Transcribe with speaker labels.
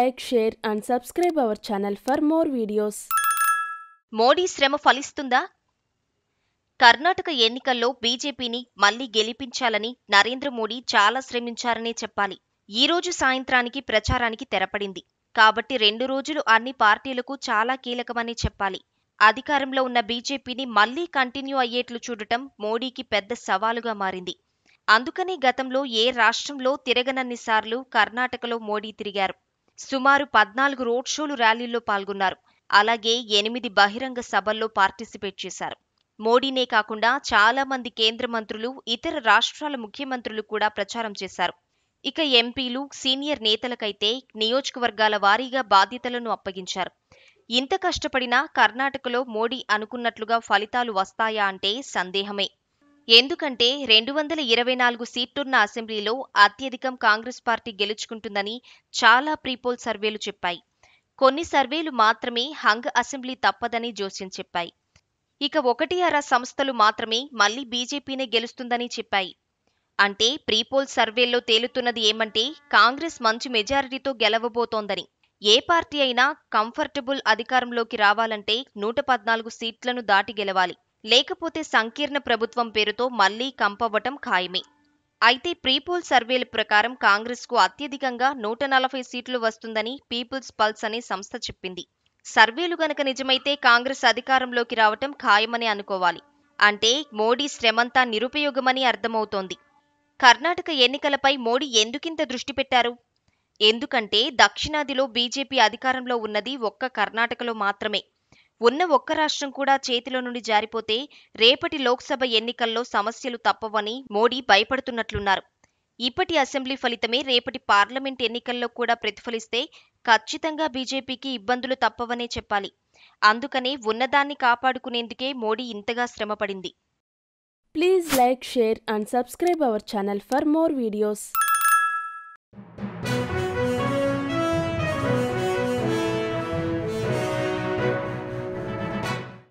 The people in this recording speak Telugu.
Speaker 1: like, share and subscribe our channel for more videos.
Speaker 2: Modi శ్రమ ఫలిస్తుందా? కర్ణాటక ఎన్నికల్లో బీజేపీని మళ్లీ గెలిపించాలని నరేంద్ర మోడీ చాలా శ్రమించారనే చెప్పాలి. ఈ రోజు సాయంత్రానికి ప్రచారానికి తెరపడింది. కాబట్టి 2 రోజులు అన్ని పార్టీలకు చాలా కీలకమని చెప్పాలి. అధికారంలో ఉన్న బీజేపీని మళ్లీ కంటిన్యూ అయ్యేట్లు చూడటం మోడీకి పెద్ద సవాలుగా మారింది. అందుకనే గతంలో ఏ రాష్ట్రంలో తిరగనన్నిసార్లు కర్ణాటకలో మోడీ తిరిగారు. సుమారు 14 రోడ్ షోలు, ర్యాలీల్లో పాల్గొన్నారు. అలాగే 8 బహిరంగ సభల్లో పార్టిసిపేట్ చేశారు. మోడీనే కాకుండా చాలా మంది కేంద్ర మంత్రులు, ఇతర రాష్ట్రాల ముఖ్యమంత్రులు కూడా ప్రచారం చేశారు. ఇక ఎంపీలు, సీనియర్ నేతలకైతే నియోజకవర్గాల వారీగా బాధ్యతలను అప్పగించారు. ఇంత కష్టపడినా కర్ణాటకలో మోడీ అనుకున్నట్లుగా ఫలితాలు వస్తాయా అంటే సందేహమే. ఎందుకంటే 224 సీట్లున్న అసెంబ్లీలో అత్యధికం కాంగ్రెస్ పార్టీ గెలుచుకుంటుందని చాలా ప్రీపోల్ సర్వేలు చెప్పాయి. కొన్ని సర్వేలు మాత్రమే హంగ్ అసెంబ్లీ తప్పదని జోస్యం చెప్పాయి. ఇక 1-2 సంస్థలు మాత్రమే మళ్లీ బీజేపీనే గెలుస్తుందని చెప్పాయి. అంటే ప్రీపోల్ సర్వేల్లో తేలుతున్నది ఏమంటే కాంగ్రెస్ మంచి మెజారిటీతో గెలవబోతోందని. ఏ పార్టీ అయినా కంఫర్టబుల్ అధికారంలోకి రావాలంటే 114 సీట్లను దాటి గెలవాలి. లేకపోతే సంకీర్ణ ప్రభుత్వం పేరుతో మళ్లీ కంపవ్వటం ఖాయమే. అయితే ప్రీపోల్ సర్వేల ప్రకారం కాంగ్రెస్కు అత్యధికంగా 140 సీట్లు వస్తుందని పీపుల్స్ పల్స్ అనే సంస్థ చెప్పింది. సర్వేలు గనక నిజమైతే కాంగ్రెస్ అధికారంలోకి రావటం ఖాయమని అనుకోవాలి. అంటే మోడీ శ్రమంతా నిరుపయోగమని అర్థమవుతోంది. కర్ణాటక ఎన్నికలపై మోడీ ఎందుకింత దృష్టి పెట్టారు? ఎందుకంటే దక్షిణాదిలో బీజేపీ అధికారంలో ఉన్నది ఒక్క కర్ణాటకలో మాత్రమే. ఉన్న ఒక్క రాష్ట్రం కూడా చేతిలో నుండి జారిపోతే రేపటి లోక్సభ ఎన్నికల్లో సమస్యలు తప్పవని మోడీ భయపడుతున్నట్లున్నారు. ఇప్పటి అసెంబ్లీ ఫలితమే రేపటి పార్లమెంట్ ఎన్నికల్లో కూడా ప్రతిఫలిస్తే ఖచ్చితంగా బీజేపీకి ఇబ్బందులు తప్పవనే చెప్పాలి. అందుకనే ఉన్నదాన్ని కాపాడుకునేందుకే మోడీ ఇంతగా శ్రమపడింది.
Speaker 1: Please like, share and subscribe our channel for more videos.